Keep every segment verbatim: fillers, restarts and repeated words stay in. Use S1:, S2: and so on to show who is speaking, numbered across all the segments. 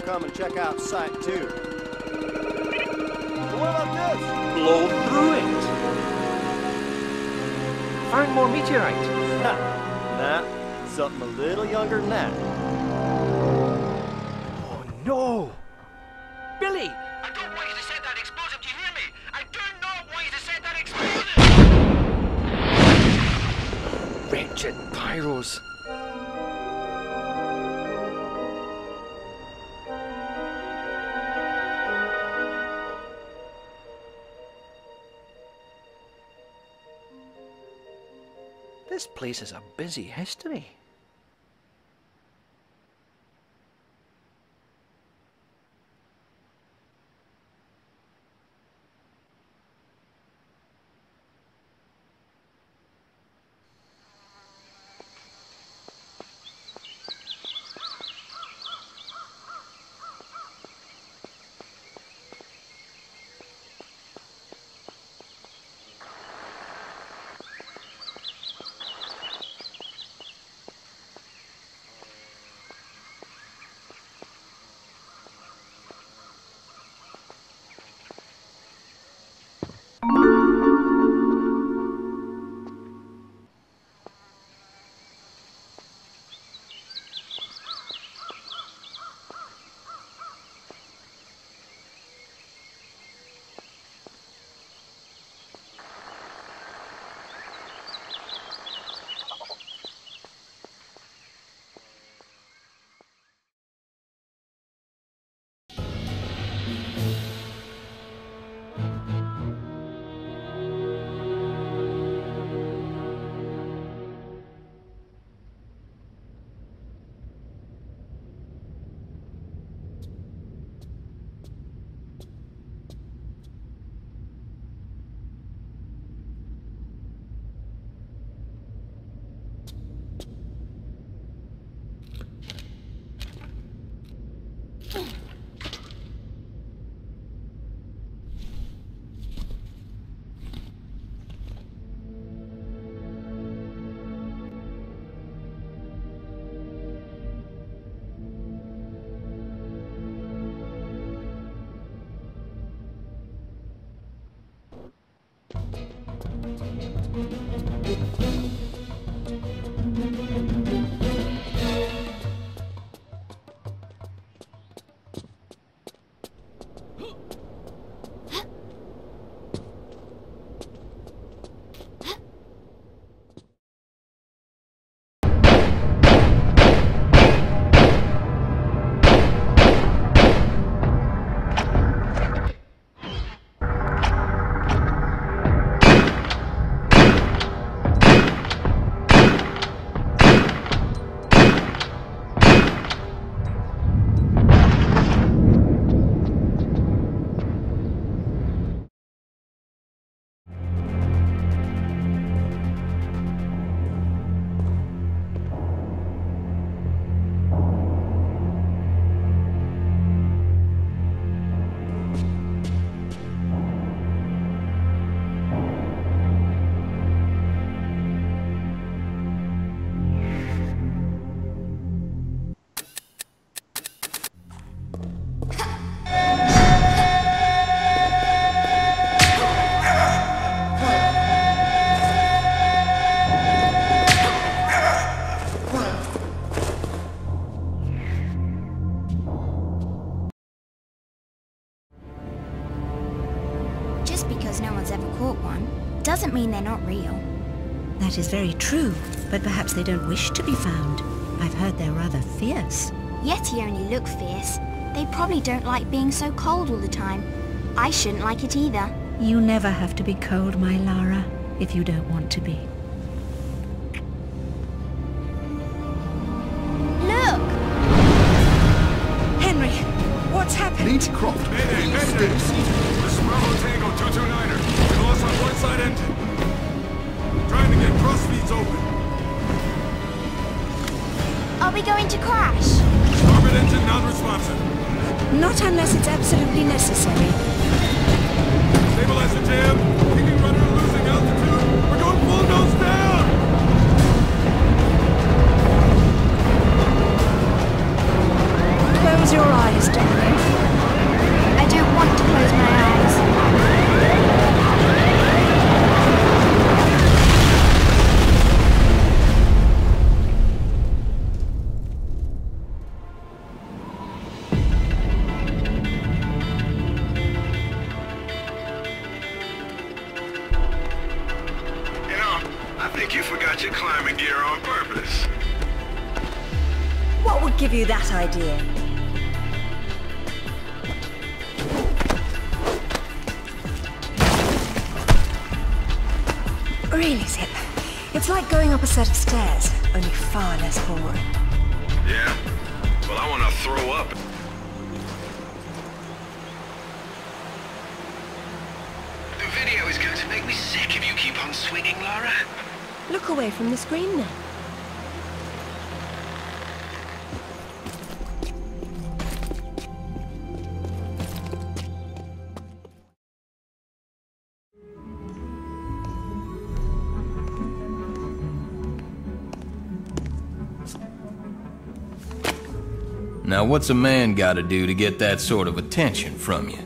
S1: come and check out Site two. But what about this?
S2: Blow through it. Found more meteorite.
S1: Nah, something a little younger than that.
S2: Oh no! Billy!
S3: I don't want you to set that explosive, do you hear me? I do not want you to set that explosive!
S2: Wretched pyros. This place is a busy history.
S4: Doesn't mean they're not real.
S5: That is very true, but perhaps they don't wish to be found. I've heard they're rather fierce.
S4: Yeti only look fierce. They probably don't like being so cold all the time. I shouldn't like it either.
S5: You never have to be cold, my Lara, if you don't want to be.
S4: Look!
S5: Henry, what's happened?
S6: Beechcroft,
S7: Mayday, Mayday! This is Bravo Tango two two niner. We lost our port side engine. Trying to get cross feeds open.
S4: Are we going to crash?
S7: Starboard engine non-responsive.
S5: Not unless it's absolutely necessary.
S7: Stabilizer jam. Kicking rudder losing altitude. We're going full nose down!
S5: Close your eyes,
S7: my gear on purpose.
S6: What would give you that idea? Really, Zip. It's like going up a set of stairs, only far less boring.
S7: Yeah? Well, I want to throw up.
S3: The video is going to make me sick if you keep on swinging, Lara.
S6: Look away from the screen then.
S8: Now what's a man gotta do to get that sort of attention from you?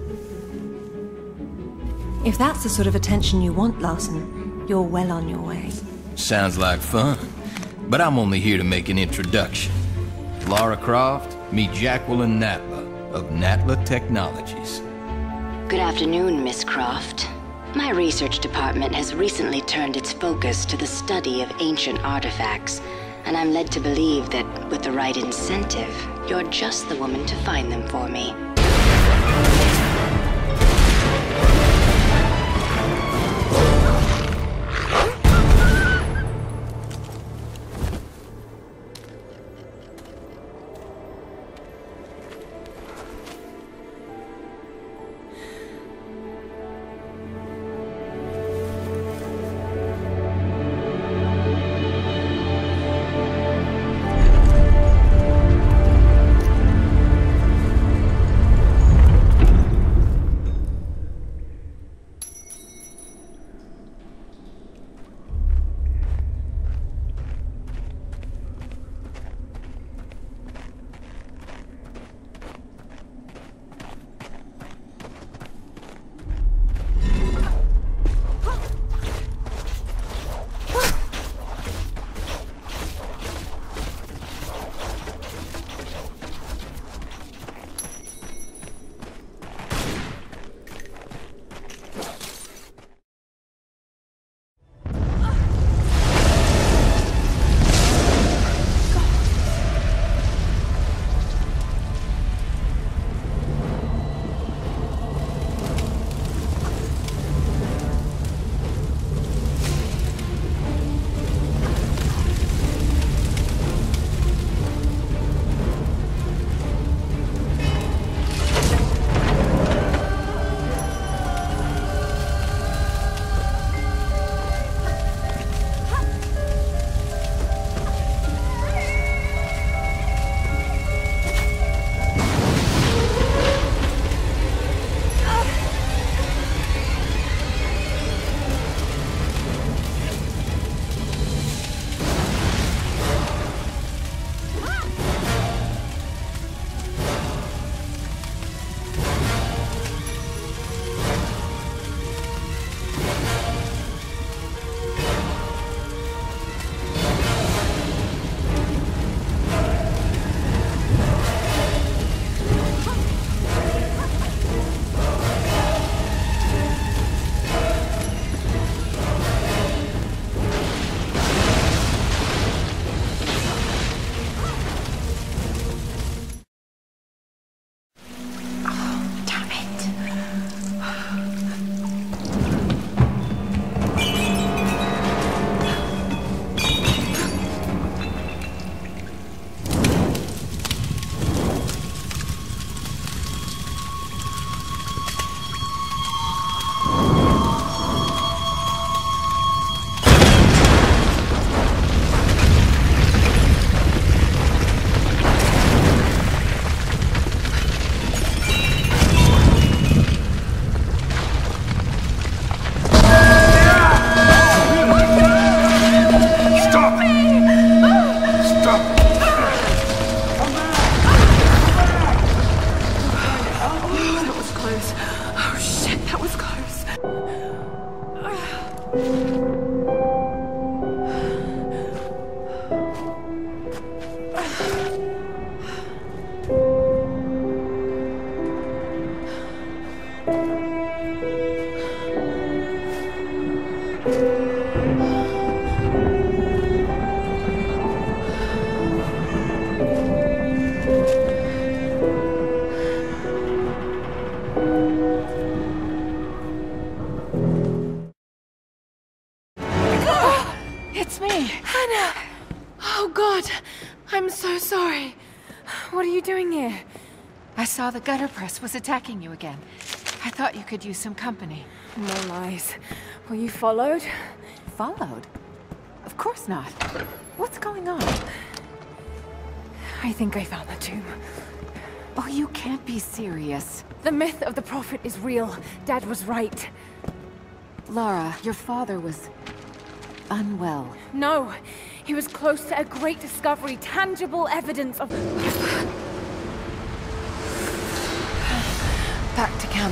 S6: If that's the sort of attention you want, Larson, you're well on your way.
S8: Sounds like fun, but I'm only here to make an introduction. Lara Croft, meet Jacqueline Natla of Natla Technologies.
S9: Good afternoon, Miss Croft. My research department has recently turned its focus to the study of ancient artifacts, and I'm led to believe that with the right incentive, you're just the woman to find them for me.
S6: Oh, God! I'm so sorry. What are you doing here?
S10: I saw the gutter press was attacking you again. I thought you could use some company.
S6: No lies. Were you followed?
S10: Followed? Of course not. What's going on?
S6: I think I found the tomb.
S10: Oh, you can't be serious.
S6: The myth of the Prophet is real. Dad was right.
S10: Lara, your father was... unwell.
S6: No! He was close to a great discovery, tangible evidence of...
S10: Back to camp.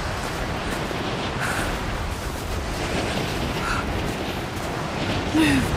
S6: Move.